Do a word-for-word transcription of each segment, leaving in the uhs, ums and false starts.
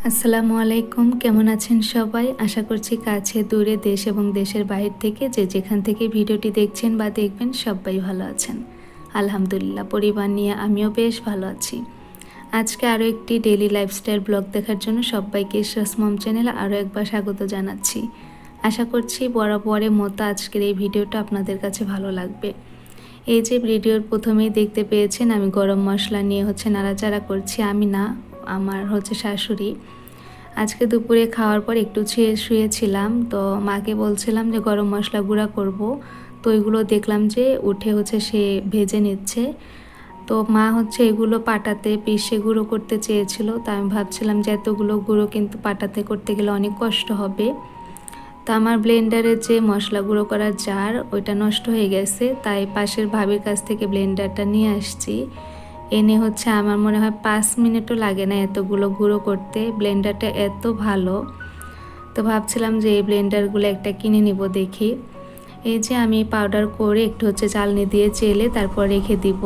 আসসালামু আলাইকুম, কেমন আছেন সবাই? আশা করছি কাছে দূরে দেশ এবং দেশের বাহির থেকে যে যেখান থেকে ভিডিওটি দেখছেন বা দেখবেন সবাই ভালো আছেন। আলহামদুলিল্লাহ, পরিবার নিয়ে আমিও বেশ ভালো আছি। আজকে আরও একটি ডেইলি লাইফস্টাইল ব্লগ দেখার জন্য সবাইকে ইশরাস মম চ্যানেলে আরও একবার স্বাগত জানাচ্ছি। আশা করছি বরাবরের মতো আজকের এই ভিডিওটা আপনাদের কাছে ভালো লাগবে। এই যে ভিডিওর প্রথমেই দেখতে পেয়েছেন, আমি গরম মশলা নিয়ে হচ্ছে নাড়াচাড়া করছি। আমি না, আমার হচ্ছে শাশুড়ি। আজকে দুপুরে খাওয়ার পর একটু শুয়ে শুয়েছিলাম, তো মাকে বলছিলাম যে গরম মশলা গুঁড়া করব, তো ওইগুলো দেখলাম যে উঠে হচ্ছে সে ভেজে নিচ্ছে। তো মা হচ্ছে এগুলো পাটাতে পিষে গুঁড়ো করতে চেয়েছিল, তো আমি ভাবছিলাম যে এতগুলো গুঁড়ো কিন্তু পাটাতে করতে গেলে অনেক কষ্ট হবে। তো আমার ব্লেন্ডারের যে মশলা গুঁড়ো করার জার ওইটা নষ্ট হয়ে গেছে, তাই পাশের ভাবির কাছ থেকে ব্লেন্ডারটা নিয়ে আসছি। এনে হচ্ছে আমার মনে হয় পাঁচ মিনিটও লাগে না এতগুলো গুঁড়ো করতে। ব্লেন্ডারটা এত ভালো, তো ভাবছিলাম যে এই ব্লেন্ডারগুলো একটা কিনে নিব দেখি। এই যে আমি পাউডার করে একটু হচ্ছে চালনি দিয়ে চেলে তারপর রেখে দিব।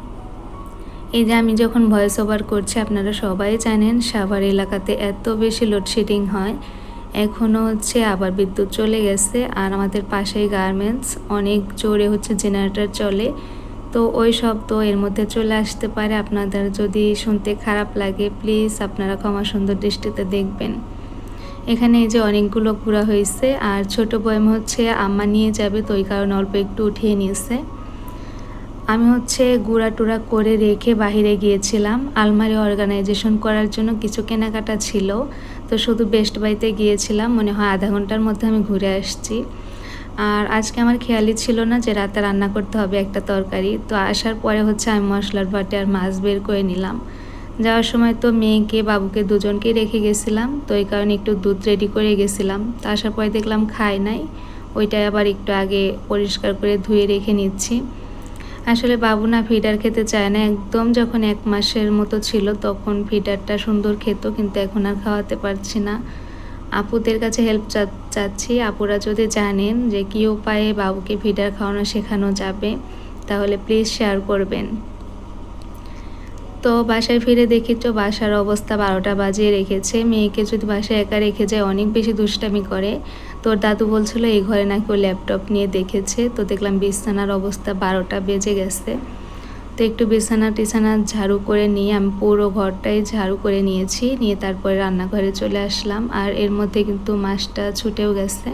এই যে আমি যখন ভয়েস ওভার করছি, আপনারা সবাই জানেন সাভার এলাকাতে এত বেশি লোডশেডিং হয়। এখনও হচ্ছে আবার বিদ্যুৎ চলে গেছে, আর আমাদের পাশেই গার্মেন্টস, অনেক জোরে হচ্ছে জেনারেটর চলে। তো ওই শব্দ এর মধ্যে চলে আসতে পারে। আপনাদের যদি শুনতে খারাপ লাগে প্লিজ আপনারা ক্ষমা সুন্দর দৃষ্টিতে দেখবেন। এখানে এই যে অনেকগুলো গুঁড়া হয়েছে, আর ছোট বয়ম হচ্ছে আম্মা নিয়ে যাবে, তো ওই কারণে অল্প একটু উঠিয়ে নিয়েছে। আমি হচ্ছে গুঁড়া টুড়া করে রেখে বাহিরে গিয়েছিলাম আলমারি অর্গানাইজেশন করার জন্য, কিছু কেনাকাটা ছিল। তো শুধু বেস্ট বাইতে গিয়েছিলাম, মনে হয় আধা ঘন্টার মধ্যে আমি ঘুরে আসছি। আর আজকে আমার খেয়ালই ছিল না যে রাতে রান্না করতে হবে একটা তরকারি। তো আসার পরে হচ্ছে আমি মশলার বাটি আর মাছ বের করে নিলাম। যাওয়ার সময় তো মেয়েকে বাবুকে দুজনকেই রেখে গেছিলাম, তো এই কারণে একটু দুধ রেডি করে গেছিলাম। তো আসার পরে দেখলাম খায় নাই, ওইটাই আবার একটু আগে পরিষ্কার করে ধুয়ে রেখে নিচ্ছি। আসলে বাবু না ফিডার খেতে চায় না, একদম যখন এক মাসের মতো ছিল তখন ফিডারটা সুন্দর খেত, কিন্তু এখন আর খাওয়াতে পারছি না। আপুদের কাছে হেল্প চাচ্ছি, আপুরা যদি জানেন যে কী উপায়ে বাবুকে ফিডার খাওয়ানো শেখানো যাবে তাহলে প্লিজ শেয়ার করবেন। তো বাসায় ফিরে দেখি তো বাসার অবস্থা বারোটা বাজিয়ে রেখেছে। মেয়েকে যদি বাসায় একা রেখে যায় অনেক বেশি দুষ্টামি করে। তোর দাদু বলছিল এই ঘরে নাকি ও ল্যাপটপ নিয়ে দেখেছে। তো দেখলাম বিছানার অবস্থা বারোটা বেজে গেছে। তো একটু বিছানা টিছানা ঝাড়ু করে নিয়ে আমি পুরো ঘরটাই ঝাড়ু করে নিয়েছি, নিয়ে তারপরে রান্নাঘরে চলে আসলাম। আর এর মধ্যে কিন্তু মাছটা ছুটেও গেছে।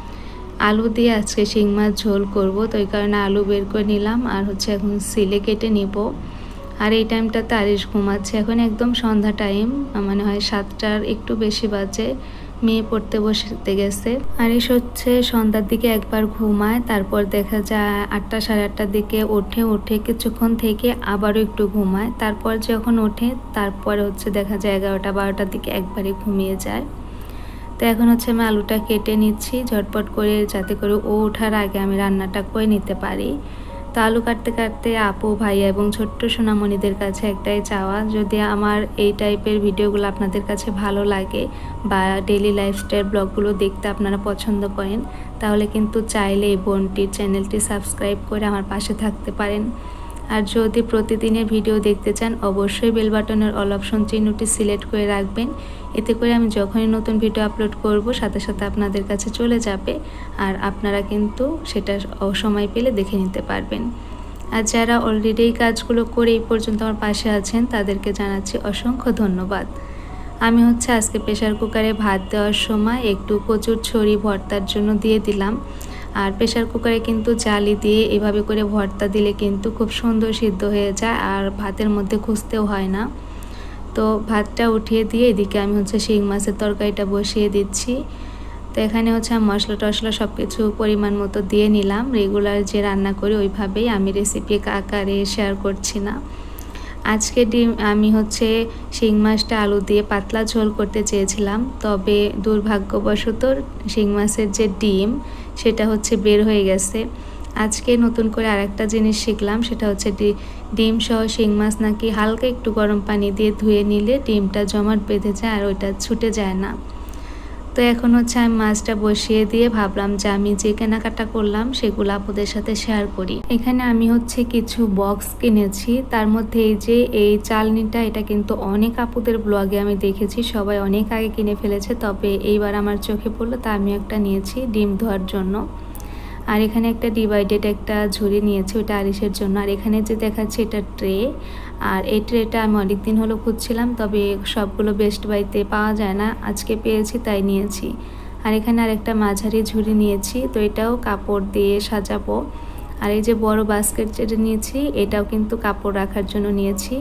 আলু দিয়ে আজকে শিং মাছ ঝোল করব, তো এই কারণে আলু বের করে নিলাম, আর হচ্ছে এখন সিলে কেটে নিব। আর এই টাইমটাতে আরিশ ঘুমাচ্ছে, এখন একদম সন্ধ্যা টাইম, মানে হয় সাতটার একটু বেশি বাজে। মেয়ে পড়তে বসতে গেছে। আরিশ হচ্ছে সন্ধ্যার দিকে একবার ঘুমায়, তারপর দেখা যায় আটটা সাড়ে আটটার দিকে ওঠে, উঠে কিছুক্ষণ থেকে আবারও একটু ঘুমায়, তারপর যখন ওঠে তারপরে হচ্ছে দেখা যায় এগারোটা বারোটার দিকে একবারে ঘুমিয়ে যায়। তো এখন হচ্ছে আমি আলুটা কেটে নিচ্ছি ঝটপট করে, যাতে করে ও ওঠার আগে আমি রান্নাটা করে নিতে পারি। তো আলু কাটতে কাটতে আপু ভাইয়া এবং ছোট্ট সোনামণিদের কাছে একটাই চাওয়া, যদি আমার এই টাইপের ভিডিওগুলো আপনাদের কাছে ভালো লাগে বা ডেইলি লাইফস্টাইল ব্লগগুলো দেখতে আপনারা পছন্দ করেন, তাহলে কিন্তু চাইলে এই বোনটির চ্যানেলটি সাবস্ক্রাইব করে আমার পাশে থাকতে পারেন। আর যদি প্রতিদিনের ভিডিও দেখতে চান অবশ্যই বেল বাটনের অল অপশন চিহ্নটি সিলেক্ট করে রাখবেন, এতে করে আমি যখনই নতুন ভিডিও আপলোড করব সাথে সাথে আপনাদের কাছে চলে যাবে, আর আপনারা কিন্তু সেটা সময় পেলে দেখে নিতে পারবেন। আর যারা অলরেডি এই কাজগুলো করে এই পর্যন্ত আমার পাশে আছেন তাদেরকে জানাচ্ছি অসংখ্য ধন্যবাদ। আমি হচ্ছে আজকে প্রেশার কুকারে ভাত দেওয়ার সময় একটু কচুর ছড়ি ভর্তার জন্য দিয়ে দিলাম। আর প্রেশার কুকারে কিন্তু জালি দিয়ে এভাবে করে ভর্তা দিলে কিন্তু খুব সুন্দর সিদ্ধ হয়ে যায়, আর ভাতের মধ্যে খুঁজতেও হয় না। তো ভাতটা উঠিয়ে দিয়ে এদিকে আমি হচ্ছে শিং মাছের তরকারিটা বসিয়ে দিচ্ছি। তো এখানে হচ্ছে আমি মশলা টশলা সব কিছু পরিমাণ মতো দিয়ে নিলাম। রেগুলার যে রান্না করি ওইভাবেই, আমি রেসিপি আকারে শেয়ার করছি না। আজকে ডিম আমি হচ্ছে শিং মাছটা আলু দিয়ে পাতলা ঝোল করতে চেয়েছিলাম, তবে দুর্ভাগ্যবশত শিং মাছের যে ডিম সেটা হচ্ছে বের হয়ে গেছে। আজকে নতুন করে আরেকটা জিনিস শিখলাম, সেটা হচ্ছে ডিম সহ শিং মাছ নাকি হালকা একটু গরম পানি দিয়ে ধুয়ে নিলে ডিমটা জমাট বেঁধে যায় আর ওইটা ছুটে যায় না। তো এখন হচ্ছে আমি মাছটা বসিয়ে দিয়ে ভাবলাম যে আমি যে কেনাকাটা করলাম সেগুলো আপুদের সাথে শেয়ার করি। এখানে আমি হচ্ছে কিছু বক্স কিনেছি, তার মধ্যে এই যে এই চালনিটা, এটা কিন্তু অনেক আপুদের ব্লগে আমি দেখেছি সবাই অনেক আগে কিনে ফেলেছে, তবে এইবার আমার চোখে পড়লো, তা আমি একটা নিয়েছি ডিম ধোয়ার জন্য। আর এখানে একটা ডিভাইডেড একটা ঝুড়ি নিয়েছি, ওটা আরিসের জন্য। আর এখানে যে দেখাচ্ছে এটা ট্রে, আর এই ট্রেটা আমি অনেকদিন হলো খুঁজছিলাম, তবে সবগুলো বেস্ট বাইতে পাওয়া যায় না, আজকে পেয়েছি তাই নিয়েছি। আর এখানে আরেকটা মাঝারি ঝুড়ি নিয়েছি, তো এটাও কাপড় দিয়ে সাজাবো। আর এই যে বড় বাস্কেট যেটা নিয়েছি, এটাও কিন্তু কাপড় রাখার জন্য নিয়েছি।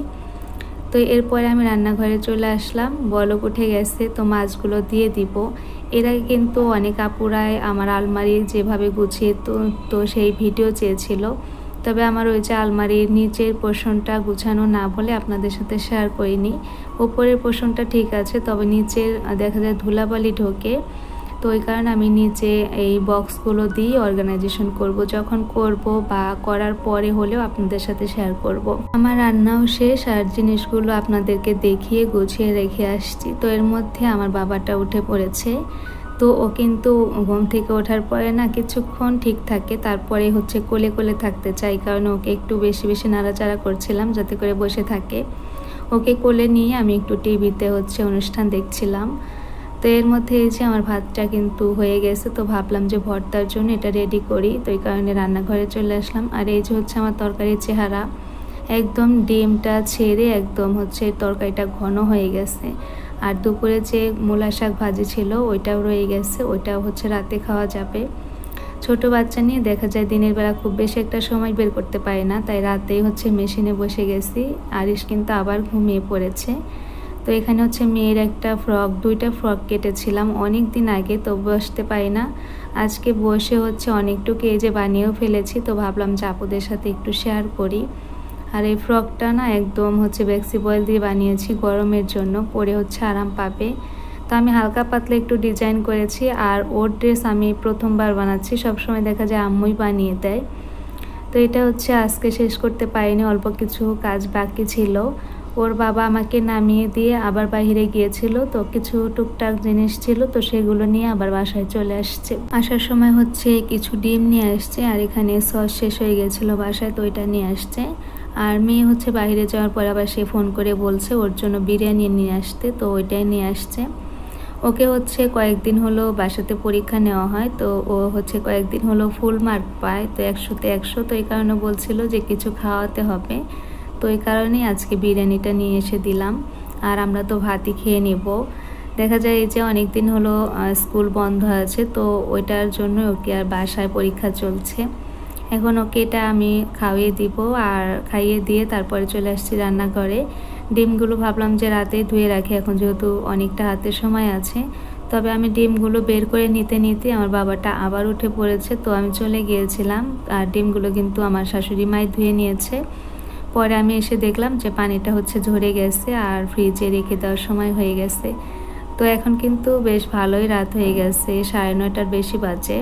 তো এরপরে আমি রান্নাঘরে চলে আসলাম, বলক উঠে গেছে, তো মাছগুলো দিয়ে দিব। এর আগে কিন্তু অনেক আপুরাই আমার আলমারি যেভাবে গুছিয়ে তো তো সেই ভিডিও চেয়েছিল, তবে আমার ওই যে আলমারির নিচের পোর্শনটা গুছানো না বলে আপনাদের সাথে শেয়ার করিনি। উপরের পোর্শনটা ঠিক আছে, তবে নিচের দেখা যায় ধুলাবালি ঢোকে, তো ওই কারণে আমি নিচে এই বক্সগুলো দিয়ে অর্গানাইজেশন করব, যখন করব বা করার পরে হলেও আপনাদের সাথে শেয়ার করব। আমার রান্নাও শেষ, আর জিনিসগুলো আপনাদেরকে দেখিয়ে গুছিয়ে রেখে আসছি। তো এর মধ্যে আমার বাবাটা উঠে পড়েছে, তো ও কিন্তু ঘুম থেকে ওঠার পরে না কিছুক্ষণ ঠিক থাকে, তারপরে হচ্ছে কোলে কোলে থাকতে চাই, কারণ ওকে একটু বেশি বেশি নাড়াচাড়া করছিলাম যাতে করে বসে থাকে। ওকে কোলে নিয়ে আমি একটু টিভিতে হচ্ছে অনুষ্ঠান দেখছিলাম। তো এর মধ্যে এই যে আমার ভাতটা কিন্তু হয়ে গেছে, তো ভাবলাম যে ভর্তার জন্য এটা রেডি করি, তো এই কারণে রান্নাঘরে চলে আসলাম। আর এই যে হচ্ছে আমার তরকারির চেহারা, একদম ডিমটা ছেড়ে একদম হচ্ছে তরকারিটা ঘন হয়ে গেছে। আর দুপুরে যে মূলা শাক ভাজি ছিল ওইটাও রয়ে গেছে, ওইটাও হচ্ছে রাতে খাওয়া যাবে। ছোট বাচ্চা নিয়ে দেখা যায় দিনের বেলা খুব বেশি একটা সময় বের করতে পারি না, তাই রাতেই হচ্ছে মেশিনে বসে গেছি। আরিশ কিন্তু আবার ঘুমিয়ে পড়েছে। তো এখানে হচ্ছে মেয়ের একটা ফ্রক, দুইটা ফ্রক কেটেছিলাম অনেক দিন আগে, তো বসতে পারি না, আজকে বসে হচ্ছে অনেকটুকু এই যে বানিয়েও ফেলেছি, তো ভাবলাম যে আপুদের সাথে একটু শেয়ার করি। আর এই ফ্রকটা না একদম হচ্ছে বেক্সি বয়েল দিয়ে বানিয়েছি গরমের জন্য, পরে হচ্ছে আরাম পাবে। তো আমি হালকা পাতলা একটু ডিজাইন করেছি, আর ওর ড্রেস আমি প্রথমবার বানাচ্ছি, সবসময় দেখা যায় আম্মুই বানিয়ে দেয়। তো এটা হচ্ছে আজকে শেষ করতে পারিনি, অল্প কিছু কাজ বাকি ছিল। ওর বাবা আমাকে নামিয়ে দিয়ে আবার বাইরে গিয়েছিল, তো কিছু টুকটাক জিনিস ছিল, তো সেগুলো নিয়ে আবার বাসায় চলে আসছে। আসার সময় হচ্ছে কিছু ডিম নিয়ে আসছে, আর এখানে সস শেষ হয়ে গেছিলো বাসায়, তো ওইটা নিয়ে আসছে। আর মেয়ে হচ্ছে বাইরে যাওয়ার পর আবার সে ফোন করে বলছে ওর জন্য বিরিয়ানি নিয়ে আসতে, তো ওইটাই নিয়ে আসছে। ওকে হচ্ছে কয়েকদিন হলো বাসাতে পরীক্ষা নেওয়া হয়, তো ও হচ্ছে কয়েকদিন হলো ফুল মার্ক পায়, তো একশোতে একশো, তো এই কারণে বলছিল যে কিছু খাওয়াতে হবে, তো এই কারণেই আজকে বিরিয়ানিটা নিয়ে এসে দিলাম। আর আমরা তো ভাতই খেয়ে নিব। দেখা যায় এই যে অনেক দিন হলো স্কুল বন্ধ আছে, তো ওইটার জন্য ওকে আর বাসায় পরীক্ষা চলছে। এখন ওকে এটা আমি খাইয়ে দিব, আর খাইয়ে দিয়ে তারপরে চলে আসছি রান্নাঘরে। ডিমগুলো ভাবলাম যে রাতে ধুয়ে রাখি, এখন যেহেতু অনেকটা হাতে সময় আছে। তবে আমি ডিমগুলো বের করে নিতে নিতে আমার বাবাটা আবার উঠে পড়েছে, তো আমি চলে গিয়েছিলাম। আর ডিমগুলো কিন্তু আমার শাশুড়ি মাই ধুয়ে নিয়েছে। পরে আমি এসে দেখলাম যে পানিটা হচ্ছে ঝরে গেছে, আর ফ্রিজে রেখে দেওয়ার সময় হয়ে গেছে। তো এখন কিন্তু বেশ ভালোই রাত হয়ে গেছে, সাড়ে নয়টার বেশি বাজে।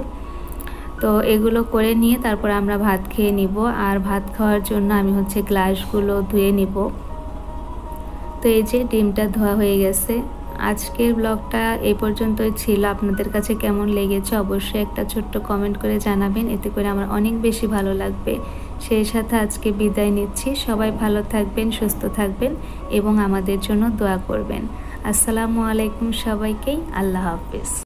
তো এগুলো করে নিয়ে তারপর আমরা ভাত খেয়ে নিব। আর ভাত খাওয়ার জন্য আমি হচ্ছে গ্লাসগুলো ধুয়ে নিব। তো এই যে ডিমটা ধোয়া হয়ে গেছে। আজকের ব্লগটা এই পর্যন্তই ছিল, আপনাদের কাছে কেমন লেগেছে অবশ্যই একটা ছোট্ট কমেন্ট করে জানাবেন, এতে করে আমার অনেক বেশি ভালো লাগবে। সেই সাথে আজকে বিদায় নিচ্ছি, সবাই ভালো থাকবেন, সুস্থ থাকবেন এবং আমাদের জন্য দোয়া করবেন। আসসালামু আলাইকুম সবাইকেই, আল্লাহ হাফেজ।